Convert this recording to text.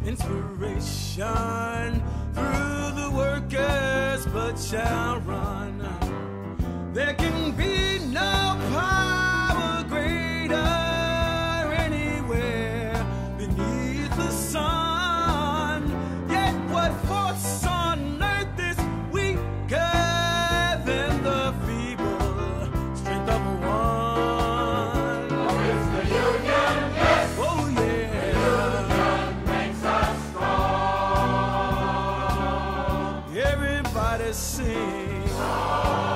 inspiration through the workers' blood shall run. There can be no power greater anywhere beneath the sun. Yet what force on earth is weaker than the feeble strength of one? Oh, it's the union, yes! Oh yeah! The union makes us strong. Everybody sing.